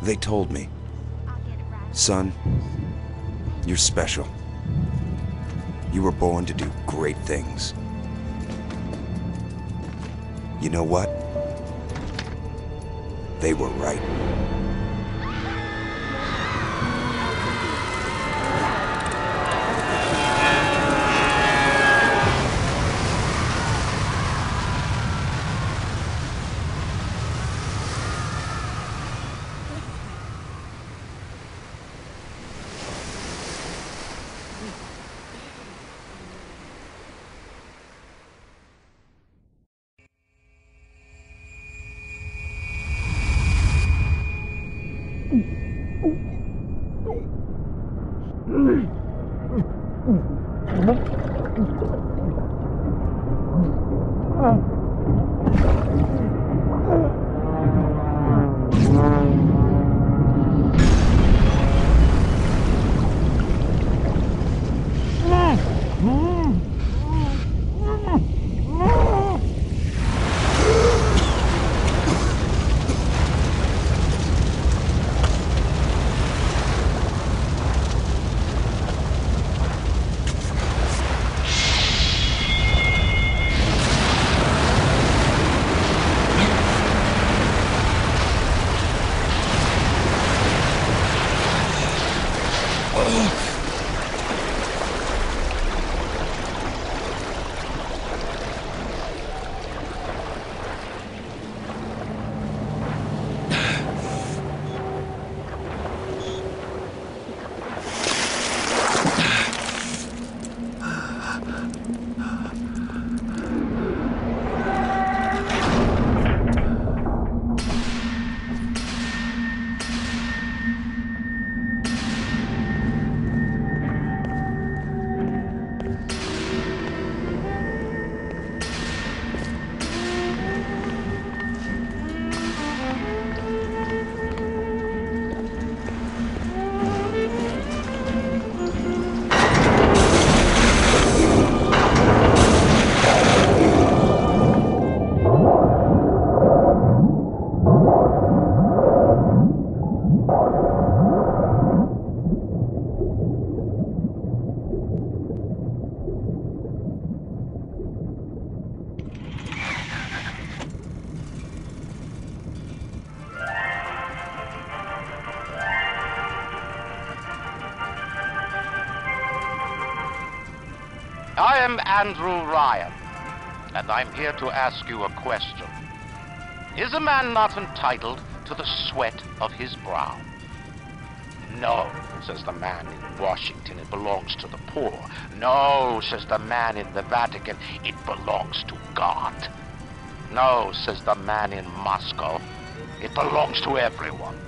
They told me. Son, you're special. You were born to do great things. You know what? They were right. I am Andrew Ryan, and I'm here to ask you a question. Is a man not entitled to the sweat of his brow? No, says the man in Washington, it belongs to the poor. No, says the man in the Vatican, it belongs to God. No, says the man in Moscow, it belongs to everyone.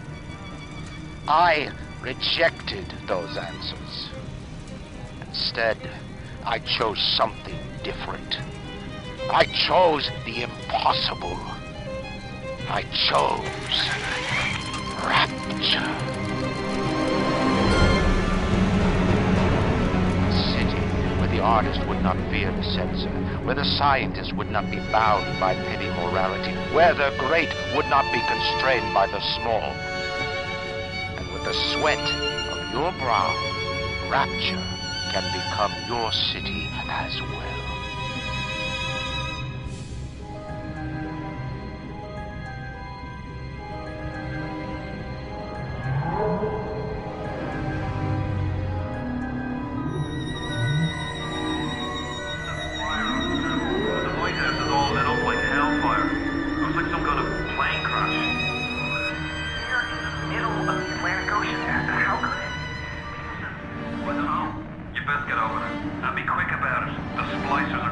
I rejected those answers. Instead, I chose something different. I chose the impossible. I chose Rapture. A city where the artist would not fear the censor, where the scientist would not be bound by petty morality, where the great would not be constrained by the small. And with the sweat of your brow, Rapture can become your city as well. Best get over there. And be quick about it. The splicers